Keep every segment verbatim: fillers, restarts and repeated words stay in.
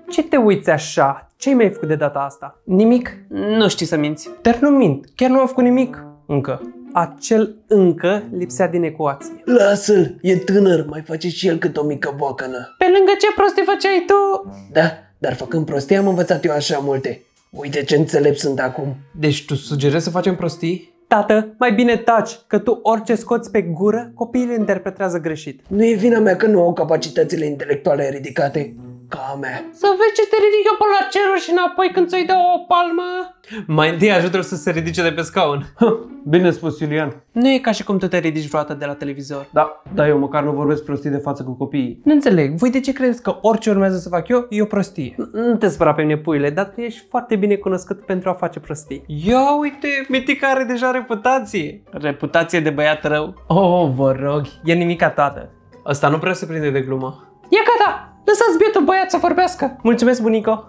Ce te uiți așa? Ce mi-ai făcut de data asta? Nimic? Nu știi să minți. Dar nu mint, chiar nu am făcut nimic. Încă. Acel încă lipsea din ecuație. Lasă-l, e tânăr, mai face și el cât o mică bocană. Pe lângă ce prostii făceai tu? Da, dar făcând prostii am învățat eu așa multe. Uite ce înțelept sunt acum. Deci tu sugerezi să facem prostii? Tată, mai bine taci, că tu orice scoți pe gură, copiii le interpretează greșit. Nu e vina mea că nu au capacitățile intelectuale ridicate ca a mea. Să vezi ce te ridic eu până la ceruri și înapoi când ți-o dau o palmă. Mai întâi ajută-l să se ridice de pe scaun. Bine spus, Iulian. Nu e ca și cum tu te ridici vreodată de la televizor. Da, dar eu măcar nu vorbesc prostii de față cu copiii. Nu înțeleg, voi de ce credeți că orice urmează să fac eu, e o prostie? Nu te spera pe mine, puiule, dar tu ești foarte bine cunoscut pentru a face prostii. Ia uite, Mitica are deja reputație. Reputație de băiat rău. Oh, vă rog, e nimica, tată. Ăsta nu prea se prinde de glumă. Ia gata, lăsați bietul băiat să vorbească. Mulțumesc, bunico.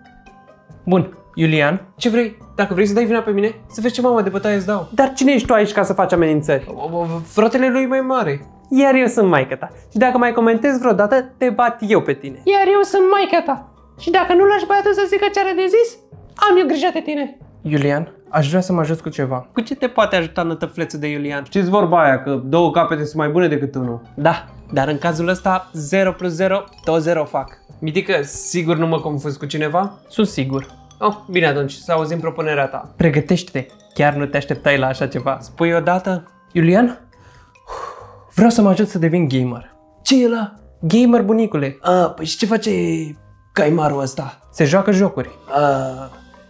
Bun, Iulian, ce vrei? Dacă vrei să dai vina pe mine, să vezi ce mamă de bătaie îți dau. Dar cine ești tu aici ca să faci amenințări? Fratele lui mai mare. Iar eu sunt maică ta. Și dacă mai comentezi vreodată, te bat eu pe tine. Iar eu sunt maica ta. Și dacă nu lași băiatul să zică ce are de zis, am eu grijă de tine. Iulian, aș vrea să mă ajut cu ceva. Cu ce te poate ajuta nătăflețul de Iulian? Știți vorba aia, că două capete sunt mai bune decât unul. Da, dar în cazul ăsta zero plus zero, tot zero fac. Mitică, sigur nu mă confuz cu cineva? Sunt sigur. Oh, bine atunci, să auzim propunerea ta. Pregătește-te, chiar nu te așteptai la așa ceva. Spui odată? Iulian, vreau să mă ajut să devin gamer. Ce e ăla? Gamer, bunicule. A, păi și ce face caimarul ăsta? Se joacă jocuri. A,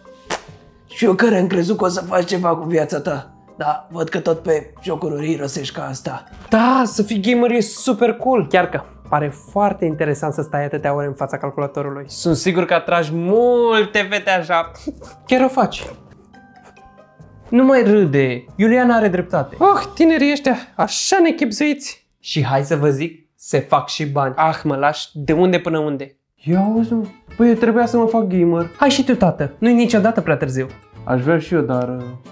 și eu care am crezut că o să faci ceva cu viața ta. Da, văd că tot pe jocuri irosești ca asta. Da, să fii gamer e super cool. Chiar că pare foarte interesant să stai atâtea ore în fața calculatorului. Sunt sigur că atragi multe fete așa. Chiar o faci. Nu mai râde, Iulian are dreptate. Oh, tinerii ăștia, așa nechipzuiți. Și hai să vă zic, se fac și bani. Ah, mă lași, de unde până unde? Ia auzi, mă. Păi eu trebuia să mă fac gamer. Hai și tu, tată, nu-i niciodată prea târziu. Aș vrea și eu, dar...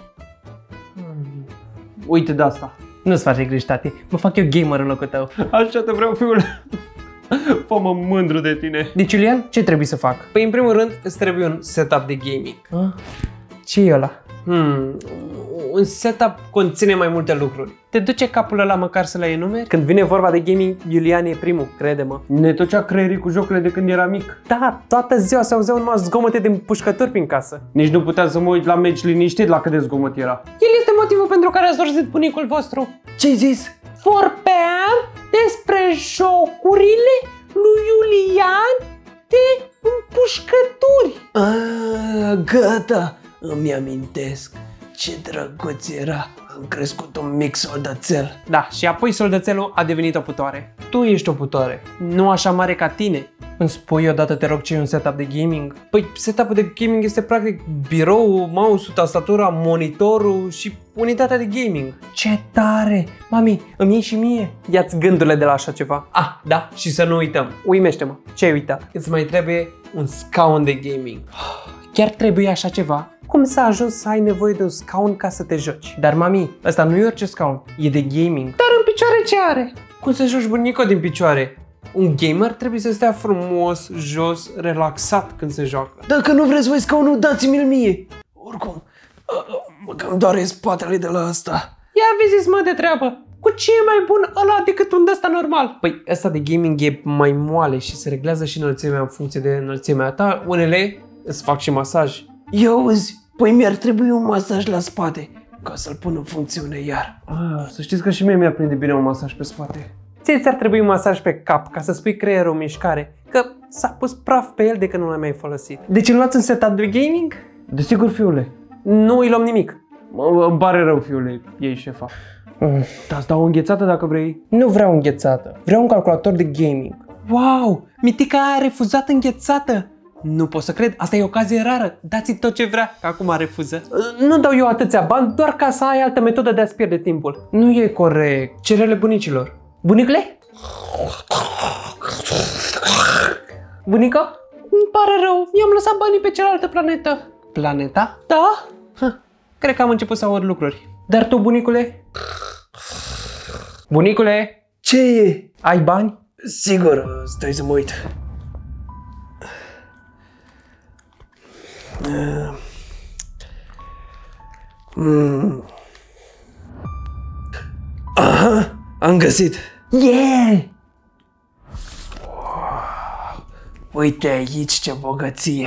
Hmm. Uite de asta. Nu-ți face griji, tati, mă fac eu gamer în locul tău. Așa te vreau, fiule. Fă-mă mândru de tine. Deci, Iulian, ce trebuie să fac? Păi, în primul rând, îți trebuie un setup de gaming. Ah? Ce e ăla? Hmm, un setup conține mai multe lucruri. Te duce capul ăla măcar să le enumeri? Când vine vorba de gaming, Iulian e primul, crede-mă. Ne tocea creierii cu jocurile de când era mic. Da, toată ziua se auzeau numai zgomote de împușcături prin casă. Nici nu puteam să mă uit la meci liniștit la cât de zgomot era. El este motivul pentru care ați urzit bunicul vostru. Ce-ai zis? Vorbeam despre jocurile lui Iulian de împușcături. A, gata, îmi amintesc. Ce drăguț era. Am crescut un mic soldățel. Da, și apoi soldățelul a devenit o putoare. Tu ești o putoare, nu așa mare ca tine. Îmi spui odată, te rog, ce e un setup de gaming? Păi setup-ul de gaming este practic birou, mouse-ul, tastatura, monitorul și unitatea de gaming. Ce tare! Mami, îmi iei și mie? Ia-ți gândurile de la așa ceva. Ah, da, și să nu uităm. Uimește-mă, ce ai uitat? Îți mai trebuie un scaun de gaming. Chiar trebuie așa ceva? Cum s-a ajuns să ai nevoie de un scaun ca să te joci? Dar, mami, ăsta nu e orice scaun, e de gaming. Dar în picioare ce are? Cum să joci bunico din picioare? Un gamer trebuie să stea frumos, jos, relaxat când se joacă. Dacă nu vreți voi scaunul, dați-mi-l mie. Oricum, mă cam doare spatele de la asta. Ia viziți mă de treabă. Cu ce e mai bun ăla decât un ăsta normal? Păi ăsta de gaming e mai moale și se reglează și înălțimea în funcție de înălțimea ta. Unele îți fac și masaj. Ia auzi, păi mi-ar trebui un masaj la spate ca să-l pun în funcțiune iar. Ah, să știți că și mie mi-ar prinde bine un masaj pe spate. Ție ți-ar trebui un masaj pe cap ca să-ți pui creierul în mișcare, că s-a pus praf pe el de când nu l-ai mai folosit. Deci îmi luați un setup de gaming? Desigur, fiule. Nu îi luăm nimic. Îmi pare rău, fiule, ei șefa. Mm. Dar îți dau o înghețată dacă vrei. Nu vreau înghețată, vreau un calculator de gaming. Wow, Mitica a refuzat înghețată. Nu pot să cred, asta e o ocazie rară. Dați-i tot ce vrea, că acum refuză. Nu dau eu atâția bani doar ca să ai altă metodă de a-ți pierde timpul. Nu e corect. Cerele bunicilor. Bunicule? Bunico? Îmi pare rău, i-am lăsat banii pe cealaltă planetă. Planeta? Da? Ha, cred că am început să aud lucruri. Dar tu, bunicule? Bunicule? Ce e? Ai bani? Sigur, stai să mă uit. Uh. Mm. Aha, am găsit. Yeah! Uite aici ce bogăție.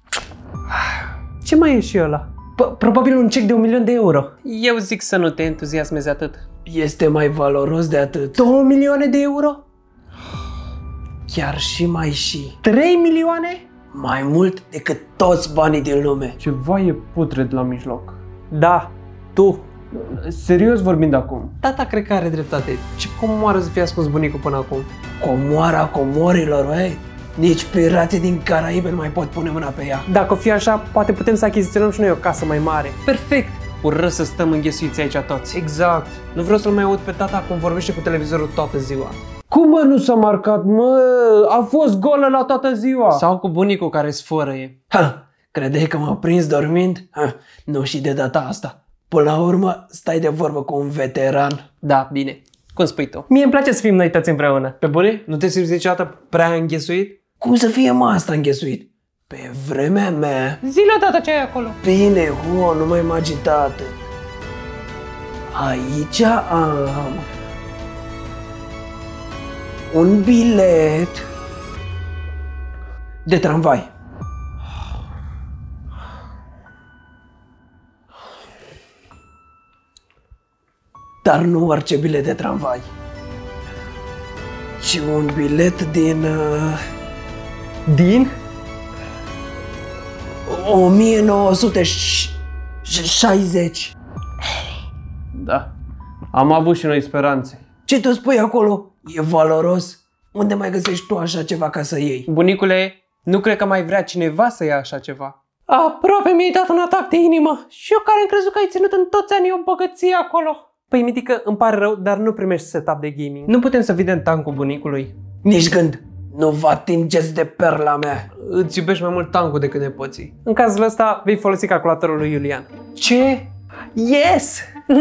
Ce mai e și ăla? P- Probabil un cec de un milion de euro. Eu zic să nu te entuziasmezi atât. Este mai valoros de atât. Două milioane de euro? Chiar și mai și. Trei milioane? Mai mult decât toți banii din lume. Ceva e putred la mijloc. Da, tu. Serios vorbind acum. Tata cred că are dreptate. Ce comoară să fie ascuns bunicul până acum? Comoara comorilor, băi. Nici pirații din Caraibe nu mai pot pune mâna pe ea. Dacă o fi așa, poate putem să achiziționăm și noi o casă mai mare. Perfect! Ură să stăm înghesuiți aici toți. Exact. Nu vreau să-l mai aud pe tata cum vorbește cu televizorul toată ziua. Cum mă nu s-a marcat, mă? A fost golă la toată ziua. Sau cu bunicul care sfărăie. Ha, credeai că m-a prins dormind? Ha, nu și de data asta. Până la urmă, stai de vorbă cu un veteran. Da, bine. Cum spui tu? Mie îmi place să fim noi toți împreună. Pe bune? Nu te simți niciodată prea înghesuit? Cum să fie mă asta înghesuit? Pe vremea mea... Zi-le tata ce ai acolo. Bine, Huo, nu mai mă agitate. Aici am... un bilet de tramvai. Dar nu orice bilet de tramvai, ci un bilet din... Uh, Din? o mie nouă sute șaizeci. Da. Am avut și noi speranțe. Ce tu spui acolo? E valoros? Unde mai găsești tu așa ceva ca să iei? Bunicule, nu cred că mai vrea cineva să ia așa ceva. Aproape mi-ai dat un atac de inimă. Și eu care am crezut că ai ținut în toți anii o bogăție acolo. Păi, Mitică, îmi pare rău, dar nu primești setup de gaming. Nu putem să vedem tancul bunicului. Nici gând. Nu vă atingeți de perla mea. Îți iubești mai mult tancul decât nepoții. În cazul ăsta, vei folosi calculatorul lui Iulian. Ce? Yes!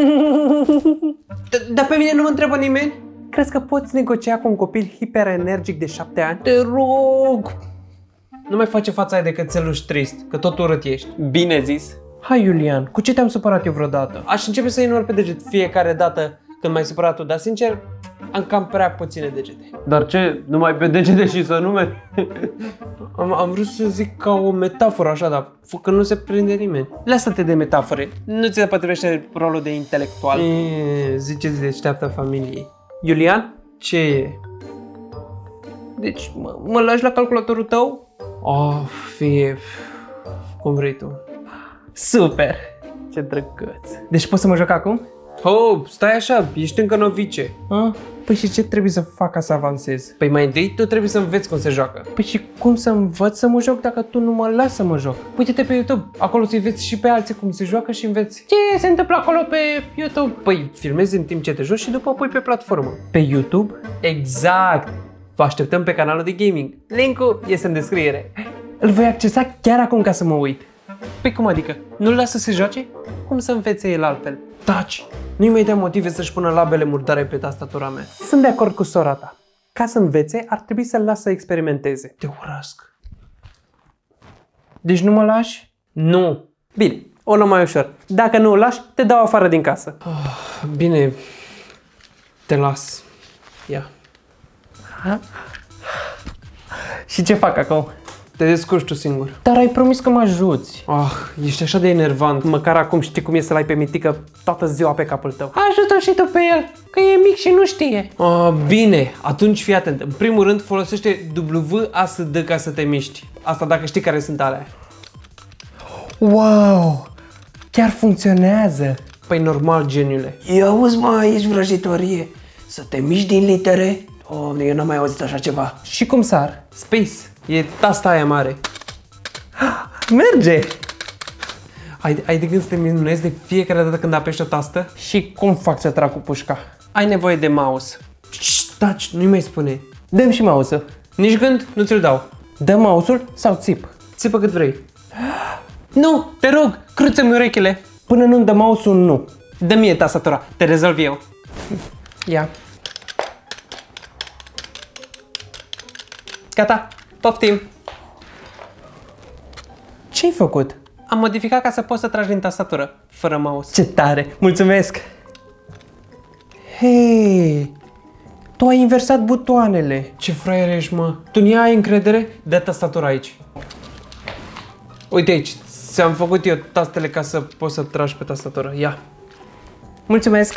Dar pe mine nu mă întreabă nimeni? Crezi că poți negocia cu un copil hiperenergic de șapte ani? Te rog! Nu mai face fața aia de cățeluș trist, că tot urât ești. Bine zis. Hai, Iulian, cu ce te-am supărat eu vreodată? Aș începe să inor pe deget fiecare dată când m-ai supărat tu, dar sincer, am cam prea puține degete. Dar ce? Numai pe degete și să numeri? am, am vrut să zic ca o metaforă așa, dar că nu se prinde nimeni. Lasă-te de metafore. Nu ți se potrivește rolul de intelectual. E, ziceți deșteaptă familiei. Iulian? Ce e? Deci, mă, mă lași la calculatorul tău? Oh, fie cum vrei tu. Super! Ce drăguț! Deci poți să mă joc acum? Oh, stai așa, ești încă novice. A? Păi și ce trebuie să fac ca să avansez? Păi mai întâi tu trebuie să înveți cum se joacă. Păi și cum să învăț să mă joc dacă tu nu mă lași să mă joc? Uite-te pe YouTube, acolo să înveți și pe alții cum se joacă și înveți. Ce se întâmplă acolo pe YouTube? Păi filmezi în timp ce te joci și după pui pe platformă. Pe YouTube? Exact! Vă așteptăm pe canalul de gaming. Link-ul este în descriere. Îl voi accesa chiar acum ca să mă uit. Păi cum adică? Nu-l lasă să se joace? Cum să învețe el altfel? Taci! Nu-i mai dea motive să-și pună labele murdare pe tastatura mea. Sunt de acord cu sora ta. Ca să învețe, ar trebui să-l las să experimenteze. Te urăsc. Deci nu mă lași? Nu. Bine, o luăm mai ușor. Dacă nu o lași, te dau afară din casă. Oh, bine, te las. Ia. Ha? Și ce fac acum? Te descurci tu singur. Dar ai promis că mă ajuți. Ah, ești așa de enervant. Măcar acum știi cum e să-l ai pe Mitică toată ziua pe capul tău. Ajută-l și tu pe el, că e mic și nu știe. Ah, bine, atunci fii atent. În primul rând folosește W A S D ca să te miști. Asta dacă știi care sunt alea. Wow! Chiar funcționează. Păi normal, geniule. Ia auzi, mă, aici vrăjitorie. Să te miști din litere? Oh, eu n-am mai auzit așa ceva. Și cum sar? Space. E tasta aia mare. Merge! Ai, ai de gând să te minunezi de fiecare dată când apeși o tastă? Și cum fac să trag cu pușca? Ai nevoie de mouse. Șt, taci, nu-i mai spune. Dăm și mouse-ul. Nici gând, nu ți-l dau. Dă mouse-ul sau țip? Țipă cât vrei. Nu, te rog, cruță-mi urechile. Până nu-mi dă mouse-ul, nu. Dă mie tastatura, te rezolv eu. Ia. Gata, poftim. Ce-ai făcut? Am modificat ca să poți să tragi din tastatură, fără mouse. Ce tare! Mulțumesc! Hei! Tu ai inversat butoanele. Ce fraier ești, mă? Tu nu ai încredere? Dă tastatura aici. Uite aici, ți-am făcut eu tastele ca să poți să tragi pe tastatură. Ia! Mulțumesc!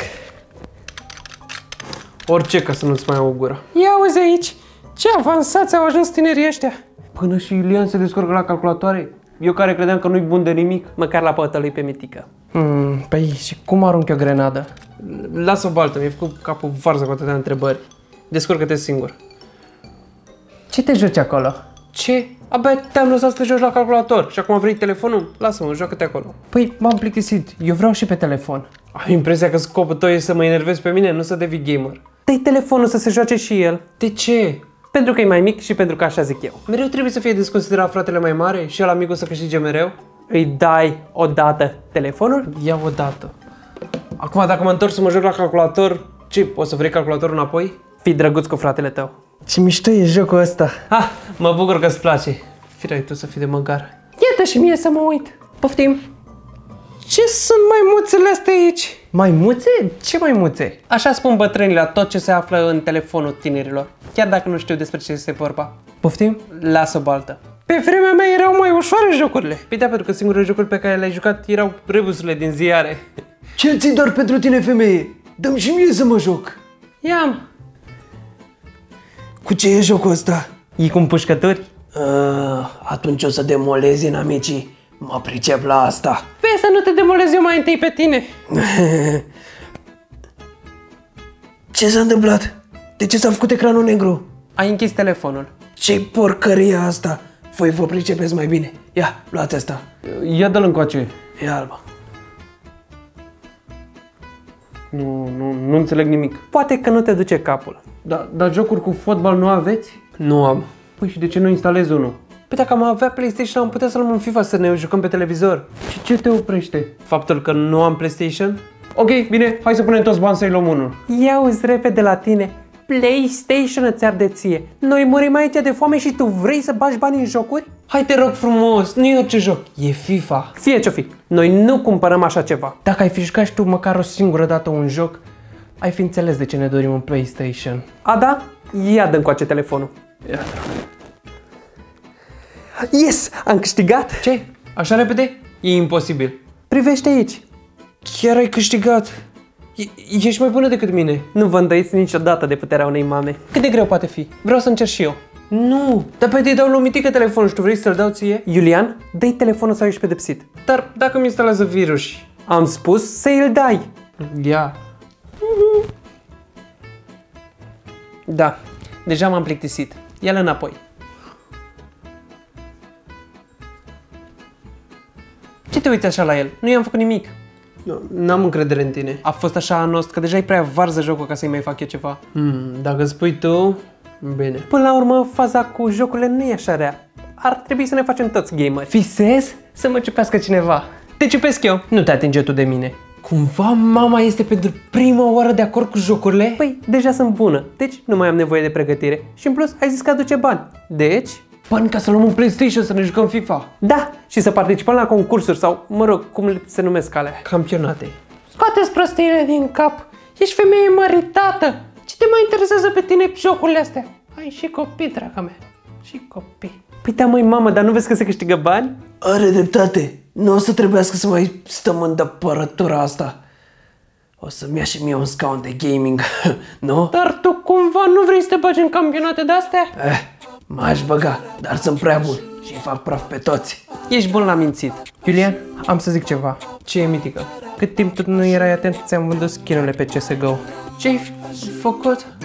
Orice ca să nu-ți mai au gura. Ia uzi aici! Ce avansați au ajuns tinerii ăștia! Până și Iulian se descurcă la calculatoare. Eu care credeam că nu-i bun de nimic. Măcar la pătă lui pe mitică. Hmm, păi și cum arunc eu grenadă? Lasă o baltă, mi-ai făcut capul varză cu atâtea întrebări. Descurcă-te singur. Ce te joci acolo? Ce? Abia te-am lăsat să te joci la calculator și acum a venit telefonul? Lasă-mă, joacă-te acolo. Păi m-am plictisit, eu vreau și pe telefon. Am impresia că scopul tău e să mă enervezi pe mine, nu să devii gamer. Dă-i telefonul să se joace și el. De ce? Pentru că e mai mic și pentru că așa zic eu. Mereu trebuie să fie desconsiderat fratele mai mare și el amicul să câștige mereu? Îi dai odată telefonul? Ia odată. Acum dacă mă întorc să mă joc la calculator, ce, o să vrei calculatorul înapoi? Fii drăguț cu fratele tău. Ce mișto e jocul ăsta. Ah, mă bucur că îți place. Firai tu să fii de măgar. Iată și mie să mă uit. Poftim. Ce sunt maimuțele astea aici? Maimuțe? Ce maimuțe? Așa spun bătrânii la tot ce se află în telefonul tinerilor. Chiar dacă nu știu despre ce este vorba. Poftim? Lasă o baltă. Pe vremea mea erau mai ușoare jocurile. Păi da, pentru că singurele jocuri pe care le-ai jucat erau rebusurile din ziare. Ce ți doar pentru tine, femeie? Dă-mi și mie să mă joc. Ia-m. Cu ce e jocul ăsta? E cu împușcături? Uh, atunci o să demolezi inamicii. Mă pricep la asta. Vezi să nu te demolezi eu mai întâi pe tine. Ce s-a întâmplat? De ce s-a făcut ecranul negru? Ai închis telefonul. Ce porcăria asta? Voi vă pricepeți mai bine. Ia, luați asta. Ia dă-l încoace. E albă. Nu, nu, nu înțeleg nimic. Poate că nu te duce capul. Dar da, jocuri cu fotbal nu aveți? Nu am. Păi și de ce nu instalezi unul? Păi dacă am avea PlayStation, am putea să luăm un FIFA să ne jucăm pe televizor. Și ce te oprește? Faptul că nu am PlayStation? Ok, bine, hai să punem toți bani să-i luăm unul. Ia-uzi repede la tine. PlayStation îți arde ție. Noi murim aici de foame și tu vrei să bagi bani în jocuri? Hai te rog frumos, nu e orice joc, e FIFA. Fie ce-o fi, noi nu cumpărăm așa ceva. Dacă ai fi jucat și tu măcar o singură dată un joc, ai fi înțeles de ce ne dorim un PlayStation. A, da? Ia dă încoace telefonul. Ia. Yes! Am câștigat! Ce? Așa repede? E imposibil. Privește aici. Chiar ai câștigat. E ești mai bună decât mine. Nu vă îndoiți niciodată de puterea unei mame. Cât de greu poate fi? Vreau să încerc și eu. Nu, dar pe te dau lui mitică telefonul și tu vrei să-l dau ție? Iulian, dă-i telefonul sau ești pedepsit. Dar dacă mi instalează virus. Am spus să îl dai. Ia. Da, deja m-am plictisit. Ia-l înapoi. Ce te uiți așa la el? Nu i-am făcut nimic. N-am încredere în tine. A fost așa anost că deja e prea varză jocul ca să-i mai fac eu ceva. Hmm, dacă spui tu, bine. Până la urmă, faza cu jocurile nu e așa rea. Ar trebui să ne facem toți gameri. Fisez să mă ciupească cineva. Te ciupesc eu. Nu te atinge tu de mine. Cumva mama este pentru prima oară de acord cu jocurile? Păi, deja sunt bună, deci nu mai am nevoie de pregătire. Și în plus, ai zis că aduce bani. Deci... Bani ca să luăm un PlayStation să ne jucăm FIFA. Da, și să participăm la concursuri sau, mă rog, cum se numesc alea. Campionate. Scoateți prostiile din cap. Ești femeie măritată. Ce te mai interesează pe tine jocurile astea? Ai și copii, draga mea. Și copii. Păi da, măi, mamă, dar nu vezi că se câștigă bani? Are dreptate. Nu o să trebuiască să mai stăm în dăpărătura asta. O să-mi ia și mie un scaun de gaming, nu? Dar tu cumva nu vrei să te bagi în campionate de-astea? Eh, m-aș băga, dar sunt prea bun și îi fac praf pe toți. Ești bun la mințit. Iulian, am să zic ceva. Ce e, mitică? Cât timp tu nu erai atent, ți-am vândut skin-urile pe C S G O. Ce-ai făcut?